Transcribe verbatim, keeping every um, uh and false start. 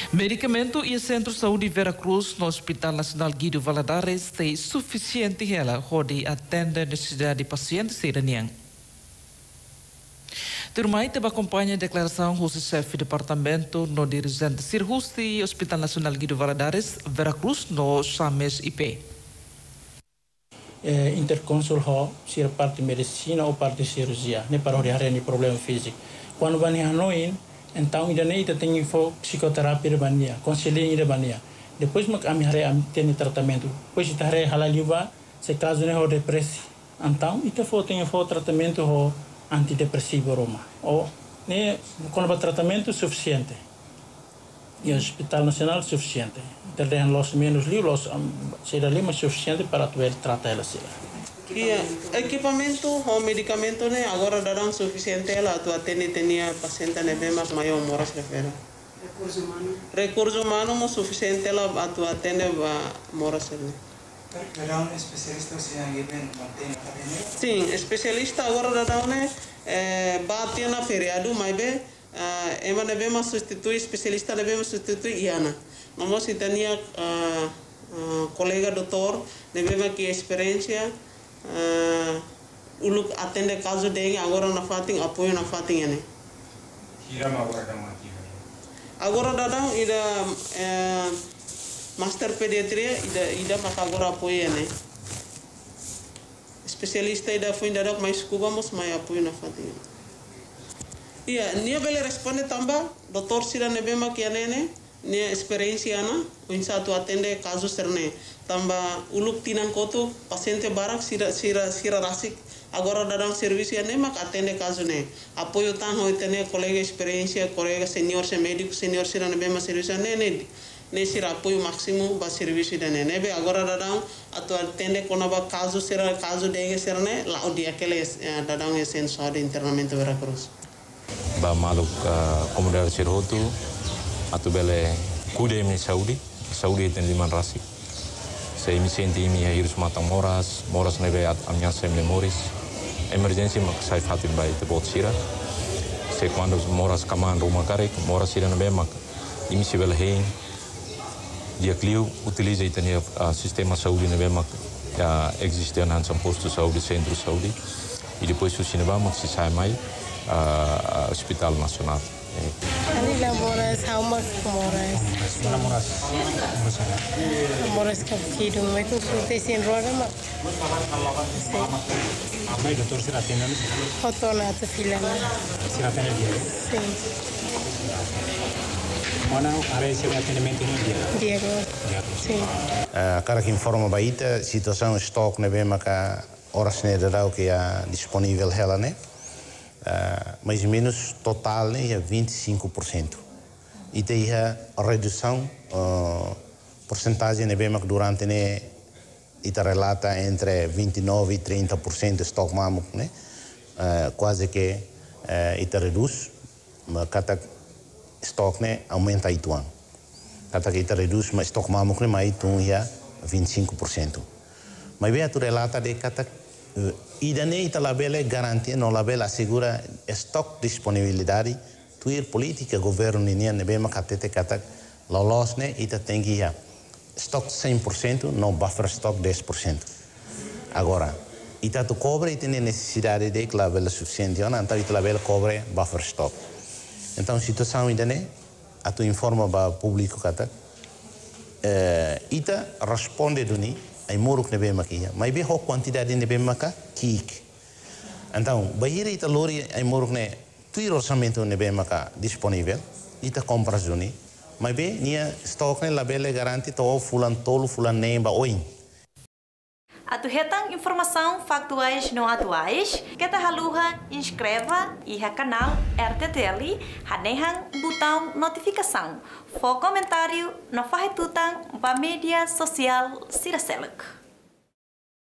Medicamento e Centro de Saúde Veracruz no Hospital Nacional Guido Valadares tem suficiente ela onde atende a necessidade de pacientes iranianos. Turmai teve acompanha a declaração do chefe de departamento no dirigente Cirrusti Hospital Nacional Guido Valadares, Veracruz, no Chames I P. É, interconsul ho, se a parte de medicina ou parte de cirurgia, nem para olhar any problema físico. Quando vai a Hanoi, então ainda nem tem psicoterapia de bania, conselho de bania. Depois me amihare tem tratamento. Depois está re halaliva, se caso não é depressão. Então, ita fo tem fo tratamento ho antidepressivo Roma. Ou né, quando vai tratamento suficiente. E o Hospital Nacional suficiente. Então, los menos li, los será ali mas suficiente para tu tratar ela será. Iya, equipamento ou medicamento né agora darão suficiente ela tu atende tinha paciente né bem mais maior moras refere. Recurso humano. Recurso humano mo suficiente ela tu atende moras né. Darão especialista se alguém mantém a academia? Sim, especialista agora darão né bate na feriado mas bem ema né bem mais substitui especialista né bem mais substitui iana. Nós se tinha colega doutor né bem que experiência Uh, uluk atende caso dele agora na fating apoio na fating ini. Kira agora da mati. Agora dadang ida uh, master pediatria ida ida maka agora apoio ini. Especialista ida foi dadak mais cuba mos mai apoio na fating. Iya, nia bele responde tamba doutor sira nebe makiane ne nia experiência ana unsa tu atende caso serne. Tamba uluk tinang kotu paciente barak sira sira sira rasik agora dadang serviço ne mak atende caso ne apoio tan ho tene colega experiência colega senior se médico senior sira ne bema serviço ne ne ne sira apoio máximo ba serviço ne ne be agora dadang atu atende kona ba caso sira caso de sira ne la odia aquele dadang esen só de internamento Veracruz ba maluk comunidade Cirruti atu bele cuide mi saúde saúde tem liman rasik. Saya misi mi harus matang moras, moras nebe amnya sem memoris. Emergency mak saya fatin bai tebot sira. Saya quando moras kaman rumah karek, moras sira nebe mak imisi bel hein. Dia clio utiliza itania uh, sistema saúde nebe mak ya existian han sam posto saúde centro saúde. E depois o cinema mak si sai mai uh, Hospital Nacional. Ani la moras, how much moras? Mana moras? Moras kapkido, mai tu sulte sin roda ma. Apa itu dokter sira atende? Foto na tu filana. Sira atende dia. Sim. Mana are sira atendimento no dia? Diego. Sim. Cara que informa baita situação estoque ne bem maca horas ne da que é disponível ela né. Uh, mais ou menos total né, é vinte e cinco por cento. E tem a redução, uh, porcentagem né, bem que durante né, ita relata entre vinte e nove e trinta por cento de estoque mamuk né, uh, quase que uh, ita reduz, mas cada estoque né, aumenta aí tuan. Cada que ita reduz, mas estoque mamuk né, mais tu é vinte e cinco por cento. Mas bem tu relata de cada e daí ita labela garantia no labela assegura estoque disponibilidade tuir política governo ninia nebe makatete katak lolos ne ita tem que ya estoque cem por cento no buffer stock dez por cento agora ita tu cobre e tem necessidade de que labela suficiente ona então ita labela cobre buffer stock então situação ida ne atu informa ba público katak uh, ita responde duni ai moruk nebe makia mas bem a quantidade nebe maka kik então bahira ita lori ai moruk ne tuir orçamento nebe maka disponível ita compra zuni mas bem nia stock ne labele garanti to fulan tolo fulan nemba oin Atu hetang informação factuais não atuais, que ta haluha inscreva e ha canal R T T L, hanehang botão notificação, for comentário, no farretutang ba mídia social Siraseluk.